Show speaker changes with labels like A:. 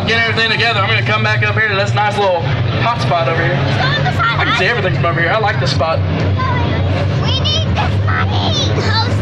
A: getting everything together. I'm gonna come back up here to this nice little hot spot over here. I can see everything from over here. I like this spot.
B: We need this money.